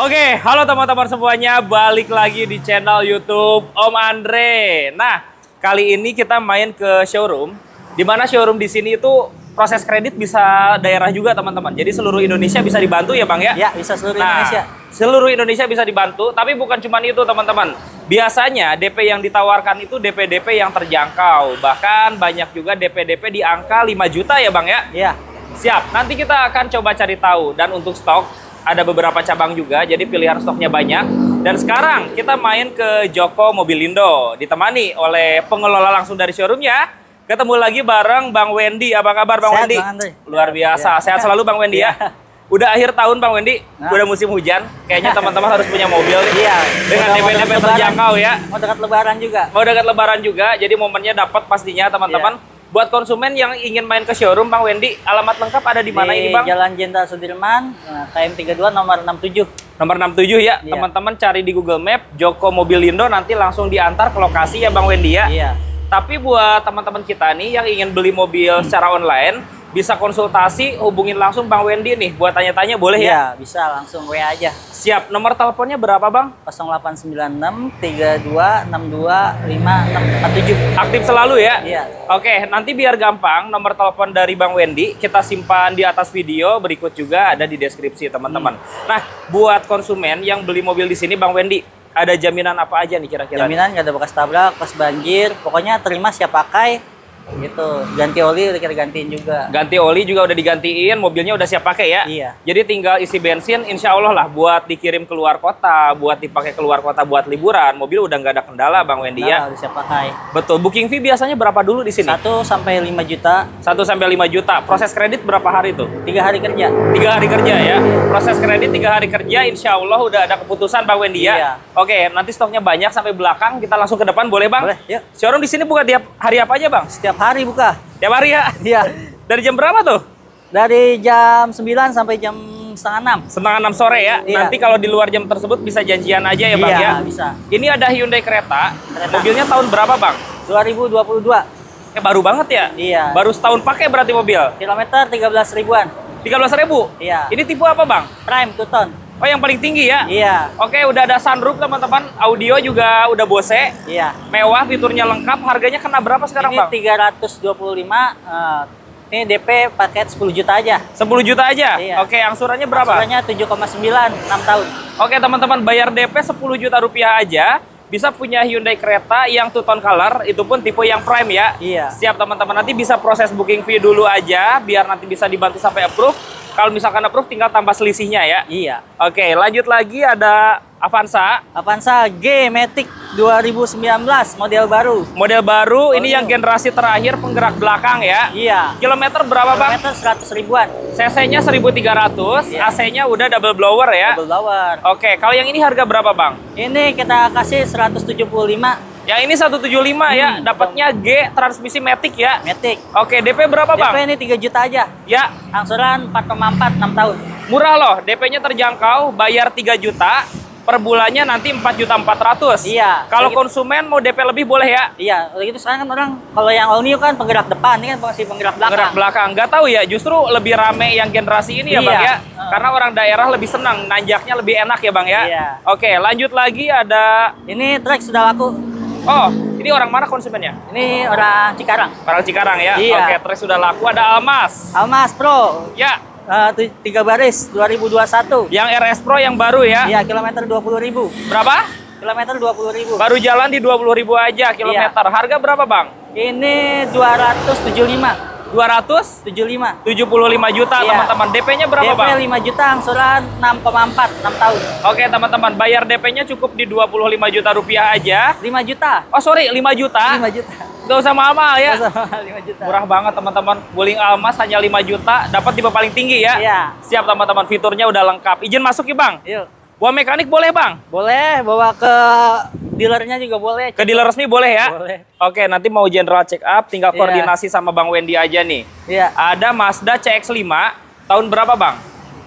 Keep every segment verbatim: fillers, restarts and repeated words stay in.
Oke, halo teman-teman semuanya, balik lagi di channel YouTube Om Andre. Nah, kali ini kita main ke showroom, di mana showroom di sini itu proses kredit bisa daerah juga teman-teman. Jadi seluruh Indonesia bisa dibantu ya Bang ya? Ya, bisa seluruh nah, Indonesia. Seluruh Indonesia bisa dibantu, tapi bukan cuma itu teman-teman. Biasanya D P yang ditawarkan itu D P-D P yang terjangkau. Bahkan banyak juga D P-D P di angka lima juta ya Bang ya? Iya. Siap, nanti kita akan coba cari tahu. Dan untuk stok, ada beberapa cabang juga, jadi pilihan stoknya banyak. Dan sekarang kita main ke Joko Mobilindo, ditemani oleh pengelola langsung dari showroomnya. Ketemu lagi bareng Bang Wendy. Apa kabar Bang Sehat, Wendy? Bang Andre. Luar biasa, Ya. sehat selalu Bang Wendy ya. Ya. Udah akhir tahun Bang Wendy, Nah. udah musim hujan. Kayaknya teman-teman harus punya mobil nih. Iya. Dengan Udah D mau P-D P dekat terjangkau ya. Mau dekat lebaran juga. Mau dekat lebaran juga, jadi momennya dapat pastinya teman-teman. Iya. Buat konsumen yang ingin main ke showroom Bang Wendy, alamat lengkap ada di mana ini Bang? Jalan Jenderal Sudirman, K M tiga puluh dua nomor enam puluh tujuh. Nomor enam puluh tujuh ya, Iya. teman-teman cari di Google Map Joko Mobilindo, nanti langsung diantar ke lokasi ya Bang Wendy ya. Iya. Tapi buat teman-teman kita nih yang ingin beli mobil secara online, bisa konsultasi, hubungin langsung Bang Wendy nih. Buat tanya-tanya boleh ya? Iya, bisa langsung W A aja. Siap, nomor teleponnya berapa Bang? nol delapan sembilan enam tiga dua enam dua lima enam empat tujuh. Aktif selalu ya? Iya. Oke, nanti biar gampang, nomor telepon dari Bang Wendy kita simpan di atas video, berikut juga ada di deskripsi teman-teman. Hmm. Nah, buat konsumen yang beli mobil di sini Bang Wendy, ada jaminan apa aja nih kira-kira? Jaminan nggak ada bekas tabrak, bekas banjir, pokoknya terima siap pakai. Gitu, ganti oli udah kita gantiin juga. Ganti oli juga udah digantiin, mobilnya udah siap pakai ya? Iya. Jadi tinggal isi bensin, insya Allah lah buat dikirim keluar kota, buat dipakai keluar kota buat liburan, mobil udah nggak ada kendala Bang Wendy ya? Nah, udah siap pakai. Betul, booking fee biasanya berapa dulu di sini? satu sampai lima juta. satu sampai lima juta. Proses kredit berapa hari tuh? Tiga hari kerja. Tiga hari kerja ya? Proses kredit tiga hari kerja, insya Allah udah ada keputusan Bang Wendy ya? Iya. Oke, nanti stoknya banyak sampai belakang, kita langsung ke depan boleh Bang? Boleh, yuk. Showroom di sini buka tiap hari apa aja Bang? Setiap hari buka. Tiap hari ya? Iya. Dari jam berapa tuh? Dari jam sembilan sampai jam setengah enam. Setengah enam sore ya. Iya. Nanti kalau di luar jam tersebut bisa janjian aja ya Bang Iya, ya. bisa. Ini ada Hyundai Creta. Kereta. Mobilnya tahun berapa Bang? dua ribu dua puluh dua. Eh baru banget ya? Iya. Baru setahun pakai berarti mobil. Kilometer tiga belas ribuan. tiga belas ribu? Iya. Ini tipe apa Bang? Prime two ton. Oh yang paling tinggi ya? Iya. Oke udah ada sunroof teman-teman. Audio juga udah Bose. Iya. Mewah, fiturnya lengkap. Harganya kena berapa sekarang Ini Bang? tiga ratus dua puluh lima. eh, ini D P paket sepuluh juta aja. sepuluh juta aja? Iya. Oke angsurannya berapa? Angsurannya tujuh koma sembilan, enam tahun. Oke teman-teman, bayar D P sepuluh juta rupiah aja. Bisa punya Hyundai Creta yang two tone color, itu pun tipe yang prime ya. Iya. Siap teman-teman, nanti bisa proses booking fee dulu aja, biar nanti bisa dibantu sampai approve. Kalau misalkan approve, tinggal tambah selisihnya ya. Iya. Oke, lanjut lagi ada Avanza. Avanza G Matic dua ribu sembilan belas, model baru. Model baru, ini Baru. yang generasi terakhir penggerak belakang ya. Iya. Kilometer berapa Bang? Kilometer seratus ribuan. C C-nya seribu tiga ratus, Iya. A C-nya udah double blower ya. Double blower. Oke, kalau yang ini harga berapa Bang? Ini kita kasih seratus tujuh puluh lima. Yang ini seratus tujuh puluh lima ya, Hmm, dapatnya G transmisi Matic ya. Matic. Oke, D P berapa Bang? D P ini tiga juta aja. Ya, Angsuran empat koma empat, enam tahun. murah loh, D P-nya terjangkau, bayar tiga juta, per bulannya nanti empat juta empat ratus. Iya. Kalau Kayak gitu. konsumen mau D P lebih boleh ya? Iya, udah gitu sekarang kan orang kalau yang all new kan penggerak depan, ini kan masih penggerak belakang. Gerak belakang, nggak tahu ya, justru lebih rame yang generasi ini ya Iya. Bang ya? Uh. Karena orang daerah lebih senang, nanjaknya lebih enak ya Bang ya? Iya. Oke, lanjut lagi ada, Ini trek sudah laku. oh ini orang mana konsumennya? Ini orang Cikarang. Orang Cikarang ya? Iya. Oke, terus sudah laku, ada Almas. Almas Pro. Ya, eh, tu- tiga baris dua ribu dua puluh satu. yang R S Pro yang baru ya? Iya, kilometer dua puluh ribu. Berapa? Kilometer dua puluh ribu. Baru jalan di dua puluh ribu aja kilometer. Iya. Harga berapa Bang? Ini dua ratus tujuh puluh lima. dua ratus tujuh puluh lima. tujuh puluh lima juta Iya. teman-teman. D P-nya berapa D P Bang? lima juta, angsuran enam koma empat, enam tahun. Oke teman-teman, bayar D P-nya cukup di dua puluh lima juta rupiah aja. lima juta. Oh sorry, lima juta. lima juta. Gak usah mahal ya. lima juta. Murah banget teman-teman. Wuling Almas hanya lima juta, dapat tipe paling tinggi ya. Iya. Siap teman-teman, fiturnya udah lengkap. Izin masuk ya Bang? Yuk. Bawa mekanik boleh Bang? Boleh, bawa ke dealernya juga boleh. Ke dealer resmi boleh ya? Boleh. Oke, nanti mau general check up, tinggal Iya. koordinasi sama Bang Wendy aja nih. Iya. Ada Mazda C X lima, tahun berapa Bang?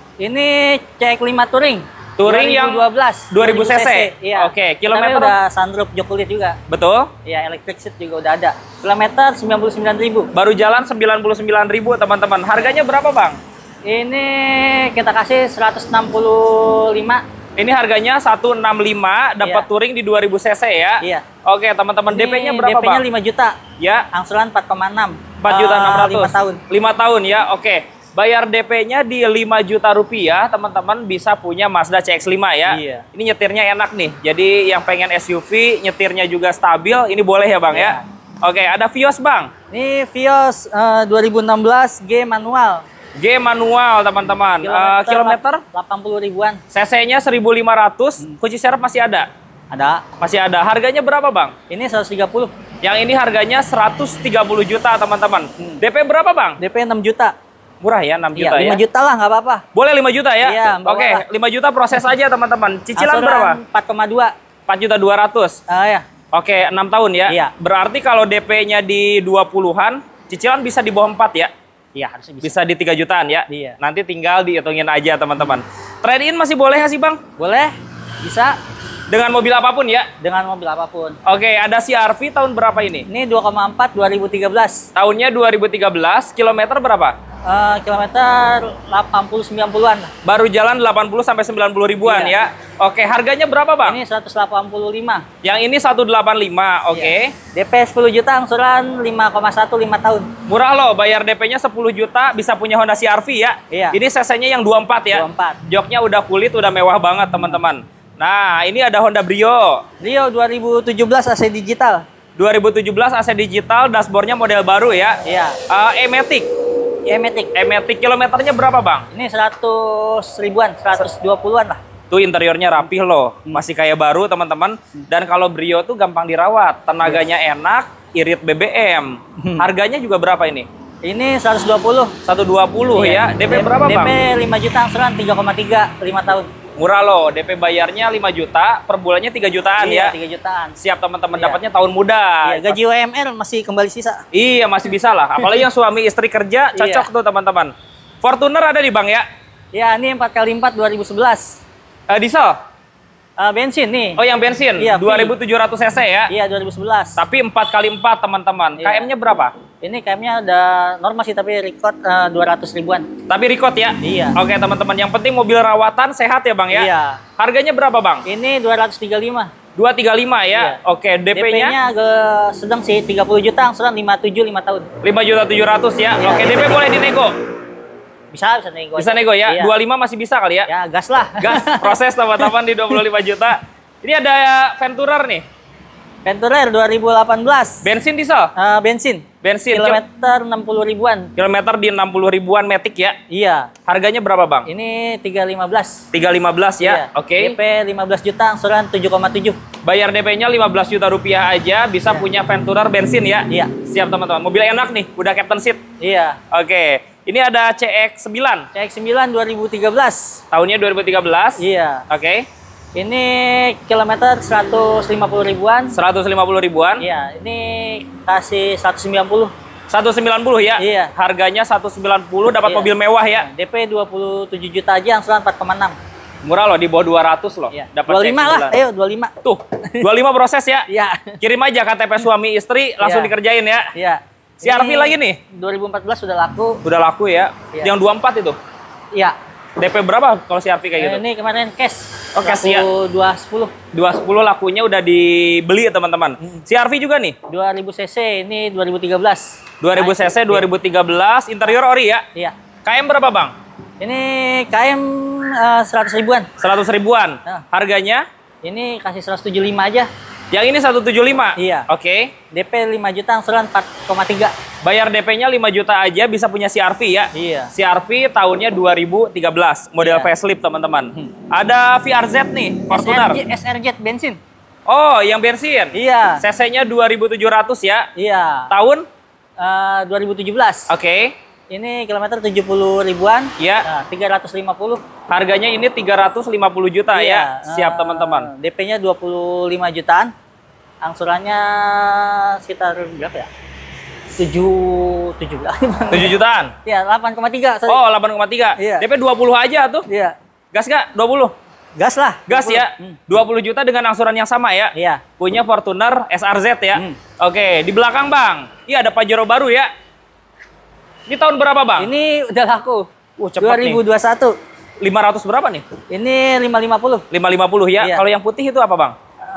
Ini C X lima Touring. Touring yang dua ribu dua belas. dua ribu cc. Iya. Oke, Tapi kilometer udah sunroof jok kulit juga. betul? Iya, electric seat juga udah ada. Kilometer sembilan puluh sembilan ribu. Baru jalan sembilan puluh sembilan ribu teman-teman. Harganya berapa Bang? Ini kita kasih seratus enam puluh lima. Ini harganya seratus enam puluh lima, dapat Iya. touring di dua ribu cc ya. Iya. Oke, teman-teman, D P-nya berapa, D P-nya Bang? lima juta. Ya, Angsuran empat koma enam. empat juta enam ratus. lima tahun. lima tahun ya. Oke. Bayar D P-nya di lima juta rupiah, teman-teman bisa punya Mazda C X lima ya. Iya. Ini nyetirnya enak nih. Jadi yang pengen S U V, nyetirnya juga stabil, ini boleh ya, Bang Iya. ya. Oke, ada Vios, Bang. Ini Vios eh, dua ribu enam belas G manual. G manual, teman-teman. Eh, kilometer? delapan puluh ribuan. cc-nya seribu lima ratus, kunci serep masih ada? Ada. Masih ada. Harganya berapa, Bang? Ini seratus tiga puluh. Yang ini harganya seratus tiga puluh juta, teman-teman. Hmm. D P berapa, Bang? D P enam juta. Murah ya, enam Iya, juta lima ya? juta lah nggak apa-apa. Boleh lima juta ya? Iya, bawa Oke, lah. lima juta proses aja, teman-teman. Cicilan Angsuran berapa? empat koma dua. empat juta dua ratus. Ah ya. Oke, enam tahun ya? Iya. Berarti kalau D P-nya di dua puluhan, cicilan bisa di bawah empat ya? Iya, harusnya bisa. Bisa di tiga jutaan ya? Iya. Nanti tinggal dihitungin aja, teman-teman. Trade-in masih boleh nggak sih, Bang? Boleh? Bisa Dengan mobil apapun ya? dengan mobil apapun. Oke, ada C R V tahun berapa ini? Ini dua koma empat dua ribu tiga belas. Tahunnya dua ribu tiga belas, kilometer berapa? Eh, kilometer delapan puluh sembilan puluhan. Baru jalan delapan puluh sampai sembilan puluh ribuan Iya. ya. Oke, harganya berapa, Bang? Ini seratus delapan puluh lima. Yang ini seratus delapan puluh lima, oke. Iya. D P sepuluh juta, angsuran lima koma satu, lima tahun. Murah loh, bayar D P-nya sepuluh juta, bisa punya Honda C R V ya. Iya. Ini cc-nya yang dua puluh empat ya. dua puluh empat. Joknya udah kulit, udah mewah banget, teman-teman. Nah, ini ada Honda Brio. Rio dua ribu tujuh belas A C digital. dua ribu tujuh belas A C digital, dashboardnya model baru ya. Iya. Eh, E-Matic. E-Matic. E-Matic kilometernya berapa, Bang? Ini seratus ribuan, seratus dua puluhan lah. Tuh interiornya rapih loh, masih kayak baru, teman-teman. Dan kalau Brio tuh gampang dirawat, tenaganya enak, irit B B M. Harganya juga berapa ini? Ini seratus dua puluh. seratus dua puluh ya. D P berapa, D P Bang? lima juta, angsuran tiga koma tiga, lima tahun. Murah loh, D P bayarnya lima juta, per bulannya tiga jutaan ya. Iya, tiga jutaan. Siap, teman-teman, Iya. dapatnya tahun muda. Iya, gaji U M R masih kembali sisa. Iya, masih bisa lah. Apalagi yang suami istri kerja, cocok Iya. tuh, teman-teman. Fortuner ada di Bang ya? Ya, ini empat kali empat dua ribu sebelas. Eh, diesel? Eh, bensin nih. Oh, yang bensin? Iya, dua ribu tujuh ratus cc ya? Iya, dua ribu sebelas. Tapi empat kali empat, teman-teman. Iya. K M-nya berapa? Ini K M-nya udah normal sih, tapi record eh, dua ratus ribuan. Tapi record ya? Iya. Oke, teman-teman. Yang penting mobil rawatan sehat ya, Bang ya? Iya. Harganya berapa, Bang? Ini dua ratus tiga puluh lima. dua ratus tiga puluh lima ya? Iya. Oke, D P-nya? D P-nya agak sedang sih, tiga puluh juta, angsuran lima puluh tujuh, lima tahun. lima juta tujuh ratus ya? Iya. Oke, D P boleh dinego? Bisa, bisa nego. Bisa aja. nego ya? Iya. dua puluh lima masih bisa kali ya? Ya, gas lah. Gas, proses teman-teman di dua puluh lima juta. Ini ada Venturer nih. Venturer dua ribu delapan belas. Bensin diesel? Eh, bensin. Bensin. Kilometer enam puluh ribuan. Kilometer di enam puluh ribuan Matic ya? Iya. Harganya berapa, Bang? Ini tiga lima belas. tiga ratus lima belas ya? Iya. Oke. D P lima belas juta, angsuran tujuh koma tujuh. Bayar D P-nya lima belas juta rupiah aja, bisa Iya. punya Venturer bensin ya? Iya. Siap, teman-teman. Mobil enak nih, udah captain seat. Iya. Oke. Ini ada C X sembilan. C X sembilan dua ribu tiga belas. Tahunnya dua ribu tiga belas. Iya. Oke. Ini kilometer seratus lima puluh ribuan. seratus lima puluh ribuan. Iya, ini kasih seratus sembilan puluh. seratus sembilan puluh ya? Iya. Harganya seratus sembilan puluh, dapat Iya. mobil mewah ya? D P dua puluh tujuh juta aja, angsuran empat koma enam. Murah loh, di bawah dua ratus loh. Iya. Dapat dua puluh lima C X lah, sembilan. ayo dua puluh lima. Tuh, dua puluh lima proses ya? Iya. Kirim aja K T P suami istri, langsung Iya. dikerjain ya? Iya. C R V Ini lagi nih? dua ribu empat belas sudah laku. Udah laku ya? Iya. Yang dua puluh empat itu? Iya. D P berapa kalau C R V kayak gitu? Eh, Ini kemarin cash. Oh, cash ya? dua sepuluh. dua sepuluh lakunya udah dibeli ya, teman-teman. C R V juga nih? dua ribu cc, ini dua ribu tiga belas. dua ribu cc, dua ribu tiga belas, interior ori ya? Iya. K M berapa, Bang? Ini K M eh, seratus ribuan. seratus ribuan. Nah. Harganya? Ini kasih seratus tujuh puluh lima aja. Yang ini seratus tujuh puluh lima? Iya. Oke. D P lima juta, angsuran empat koma tiga. Bayar D P-nya lima juta aja, bisa punya C R V ya? Iya. C R V tahunnya dua ribu tiga belas, model Iya. facelift, teman-teman. Ada V R Z nih, Fortuner. S R J, S R J bensin. Oh, yang bensin? Iya. cc-nya dua ribu tujuh ratus ya? Iya. Tahun? Eh, dua ribu tujuh belas. Oke. Ini kilometer tujuh puluh ribuan. Iya. Nah, tiga ratus lima puluh. Harganya ini tiga ratus lima puluh juta ya? Iya. Siap, Eh, teman-teman. D P-nya dua puluh lima jutaan. Angsurannya sekitar berapa ya? tujuh tujuh tujuh jutaan? Iya, delapan koma tiga. sorry. Oh, delapan koma tiga. Iya. D P dua puluh aja tuh. Iya. Gas nggak? dua puluh? Gas lah. Gas dua puluh. ya? Hmm. dua puluh juta dengan angsuran yang sama ya? Iya. Punya Fortuner S R Z ya? Hmm. Oke, di belakang, Bang. Iya, ada Pajero baru ya? Ini tahun berapa, Bang? Ini udah laku. Uh, cepet dua ribu dua puluh satu. lima ratus berapa nih? Ini lima lima puluh. lima lima puluh ya. Iya. Kalau yang putih itu apa, Bang?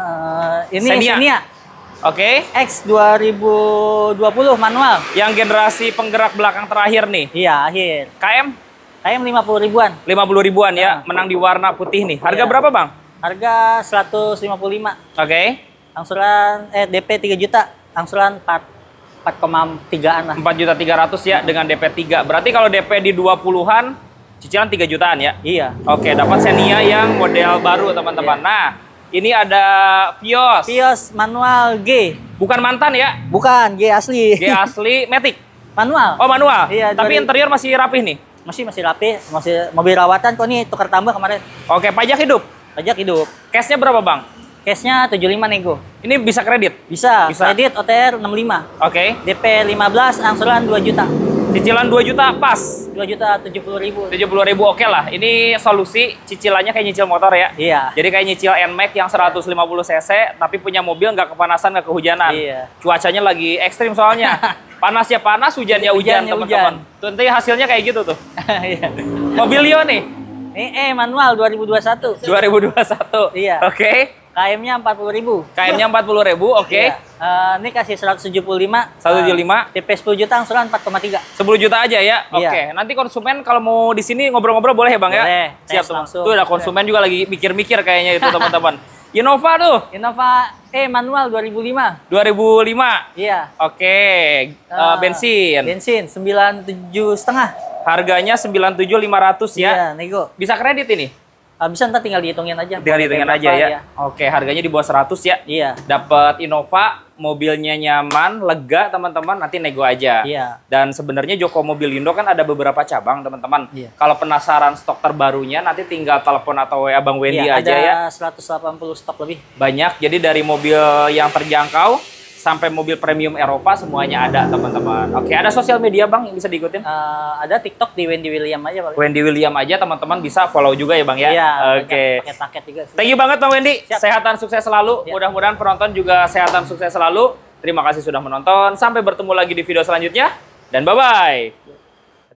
Uh, ini Xenia. Xenia. Oke. X dua ribu dua puluh manual. Yang generasi penggerak belakang terakhir nih. Iya, akhir. K M? K M lima puluh ribuan. lima puluh ribuan ya. Nah. Menang di warna putih nih. Harga Iya. berapa, Bang? Harga seratus lima puluh lima. Oke. Angsuran eh D P tiga juta. Angsuran empat koma tigaan lah. empat juta tiga ratus ya dengan D P tiga. Berarti kalau D P di dua puluhan, cicilan tiga jutaan ya? Iya. Oke, dapat Xenia yang model baru, teman-teman. Iya. Nah, ini ada Vios. Vios manual G. Bukan mantan ya? Bukan, G asli. G asli Matic. Manual. Oh, manual. Iya, Tapi dari- interior masih rapih nih. Masih masih rapi, masih mobil rawatan kok nih tukar tambah kemarin. Oke, pajak hidup. Pajak hidup. Cashnya berapa, Bang? Cashnya tujuh puluh lima nego. Ini bisa kredit? Bisa. Bisa. Kredit O T R enam puluh lima. Oke. D P lima belas, angsuran dua juta. Cicilan dua juta pas. dua juta tujuh puluh ribu. tujuh puluh ribu oke lah. Ini solusi cicilannya kayak nyicil motor ya. Iya. Jadi kayak nyicil N-Max yang seratus lima puluh cc tapi punya mobil nggak kepanasan, nggak kehujanan. Iya. Cuacanya lagi ekstrim soalnya. Panas ya panas, hujan ya hujan, Hujan ya teman-teman. Tuh nanti hasilnya kayak gitu tuh. Iya. Mobilio nih Ini eh manual dua ribu dua puluh satu. dua ribu dua puluh satu. Iya. Oke. K M-nya empat puluh ribu. K M-nya empat puluh ribu, oke. Iya. Eh, ini kasih seratus tujuh puluh lima. seratus tujuh puluh lima. D P sepuluh juta, angsuran empat koma tiga. sepuluh juta aja ya. Oke. Iya. Nanti konsumen kalau mau di sini ngobrol-ngobrol boleh ya, Bang ya? Boleh. Siap Tes tuh. langsung. Tuh ada konsumen juga lagi mikir-mikir kayaknya itu, teman-teman. Innova tuh Innova E manual dua ribu lima. dua ribu lima. Iya. Oke. Eh, Eh, bensin. Bensin sembilan puluh tujuh setengah. Harganya sembilan puluh tujuh ribu lima ratus ya. Iya, nego. Bisa kredit ini? Ah, bisa ntar tinggal dihitungin aja. Tinggal dihitungin Berapa, aja ya. Oke, harganya di bawah seratus ya. Iya. Dapat Innova, mobilnya nyaman, lega teman-teman, nanti nego aja. Iya. Dan sebenarnya Joko Mobilindo kan ada beberapa cabang teman-teman. Iya. Kalau penasaran stok terbarunya nanti tinggal telepon atau W A Bang Wendy Iya, aja ada ya. seratus delapan puluh stok lebih. Banyak, jadi dari mobil yang terjangkau sampai mobil premium Eropa semuanya ada teman-teman. Oke, ada sosial media Bang yang bisa diikutin? Eh, ada TikTok di Wendy William aja paling. Wendy William aja teman-teman bisa follow juga ya Bang ya. Iya. Oke. Paket-paket juga. sih. Thank you banget Bang Wendy. Siap. Sehatan sukses selalu. Siap. Mudah-mudahan penonton juga sehatan sukses selalu. Terima kasih sudah menonton. Sampai bertemu lagi di video selanjutnya. Dan bye-bye.